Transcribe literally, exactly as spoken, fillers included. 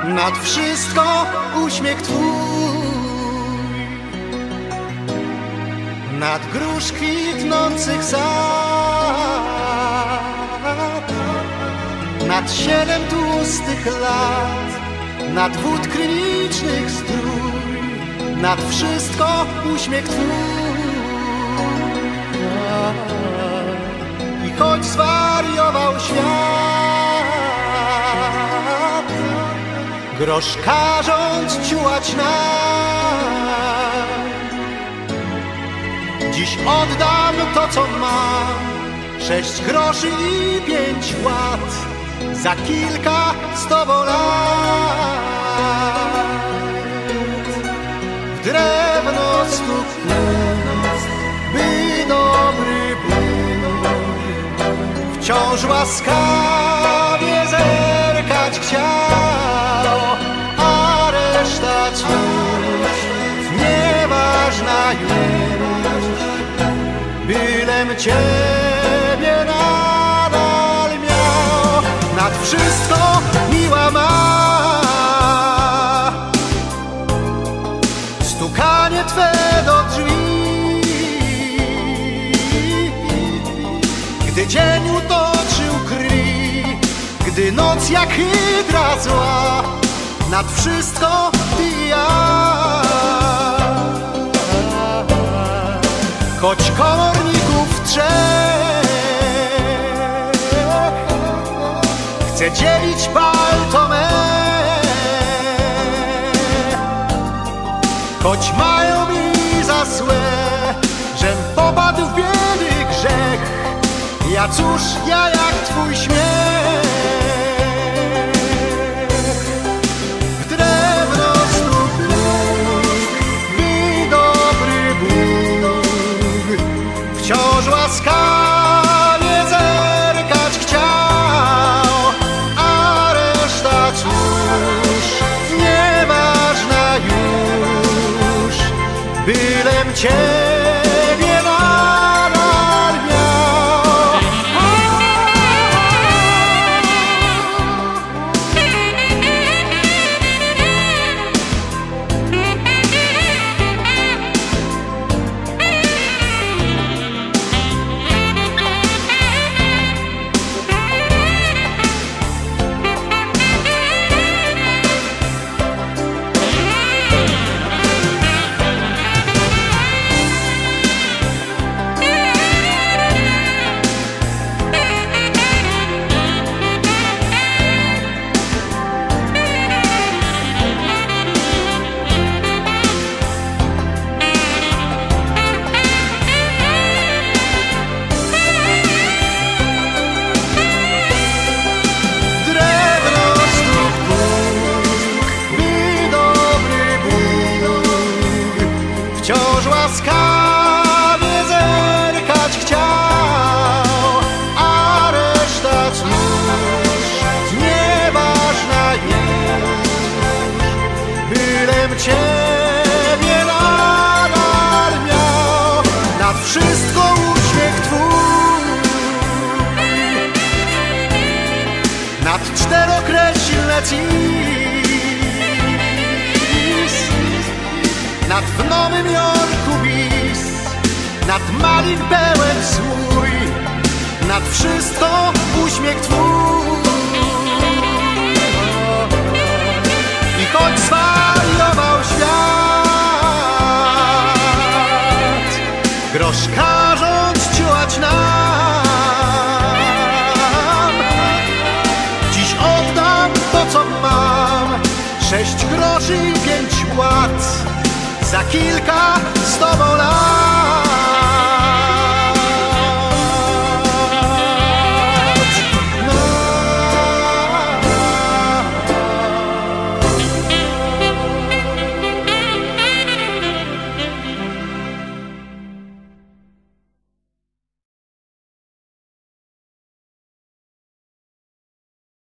nad wszystko uśmiech Twój, nad grusz kwitnących sad, nad siedem tłustych lat, nad wód krynicznych strój, nad wszystko uśmiech Twój. I choć zwariował świat, grosz każąc ciułać nam, dziś oddam to, co mam, sześć groszy i pięć łat, za kilka z Tobą lat. W drewno stuknę, by dobry Bóg wciąż łaskawie zerkać chciał, a reszta cóż, nieważna już, bylem Ciebie nadal miał. Nad wszystko miła ma stukanie Twe do drzwi, gdy dzień utoczył krwi, gdy noc jak hydra zła, nad wszystko Ty i ja. Choć komorników trzech chcę dzielić palto me, choć mają mi za złe, żem popadł w biedy grzech, ja cóż, ja jak Twój śmiech. W drewno stuknę, by dobry Bóg wciąż łaskawie zerkać chciał, a reszta cóż, nieważna już, bylem Ciebie nadal miał. Wciąż łaskawie zerkać chciał, a reszta cóż, nieważna już, bylem Ciebie nadal miał. Nad wszystko uśmiech Twój, nad czterokreślne cis, nad w Nowym Jorku bis, nad Malin pełen słój, nad wszystko uśmiech Twój. I choć zwariował świat, grosz każąc ciułać nam, dziś oddam to, co mam, sześć groszy i pięć łat, za kilka z Tobą lat.